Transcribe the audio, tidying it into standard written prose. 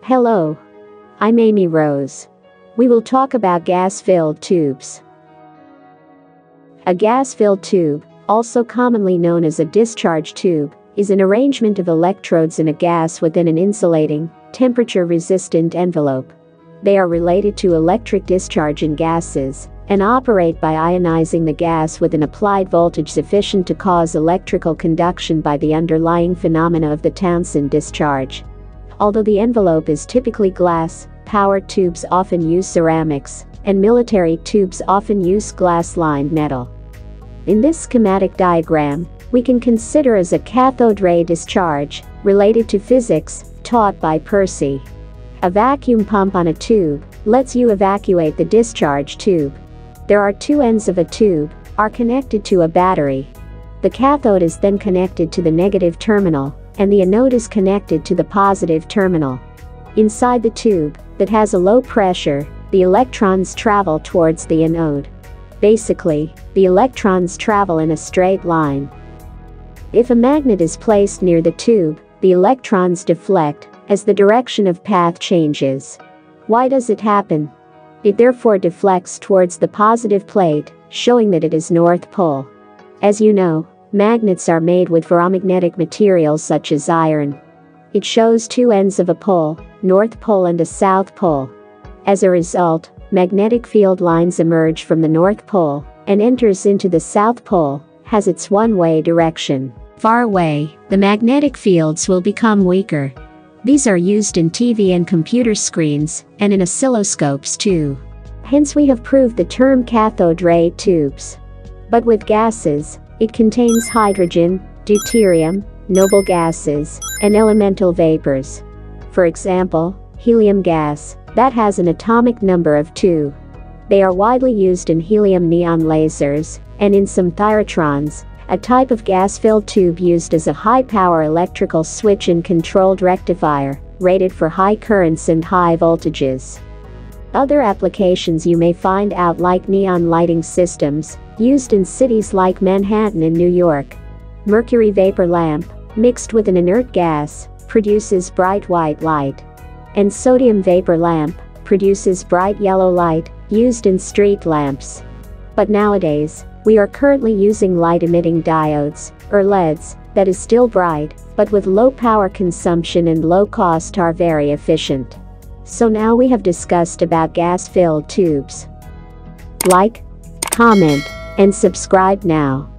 Hello, I'm Amy Rose. We will talk about gas-filled tubes. A gas-filled tube, also commonly known as a discharge tube, is an arrangement of electrodes in a gas within an insulating, temperature-resistant envelope. They are related to electric discharge in gases and operate by ionizing the gas with an applied voltage sufficient to cause electrical conduction by the underlying phenomena of the Townsend discharge. Although the envelope is typically glass, powered tubes often use ceramics, and military tubes often use glass-lined metal. In this schematic diagram, we can consider as a cathode ray discharge, related to physics, taught by Percy. A vacuum pump on a tube lets you evacuate the discharge tube. There are two ends of a tube, are connected to a battery. The cathode is then connected to the negative terminal, and the anode is connected to the positive terminal. Inside the tube, that has a low pressure, the electrons travel towards the anode. Basically, the electrons travel in a straight line. If a magnet is placed near the tube, the electrons deflect as the direction of path changes. Why does it happen? It therefore deflects towards the positive plate, showing that it is North Pole. As you know, magnets are made with ferromagnetic materials such as iron. It shows two ends of a pole, North Pole and a South Pole. As a result, magnetic field lines emerge from the North Pole and enters into the South Pole, has its one-way direction. Far away, the magnetic fields will become weaker. These are used in TV and computer screens, and in oscilloscopes too. Hence we have proved the term cathode ray tubes. But with gases, it contains hydrogen, deuterium, noble gases, and elemental vapors. For example, helium gas, that has an atomic number of 2. They are widely used in helium neon lasers, and in some thyratrons, a type of gas-filled tube used as a high-power electrical switch and controlled rectifier, rated for high currents and high voltages. Other applications you may find out like neon lighting systems, used in cities like Manhattan and New York. Mercury vapor lamp, mixed with an inert gas, produces bright white light. And sodium vapor lamp, produces bright yellow light, used in street lamps. But nowadays, we are currently using light-emitting diodes, or LEDs, that is still bright, but with low power consumption and low cost are very efficient. So now we have discussed about gas-filled tubes. Like, comment, and subscribe now.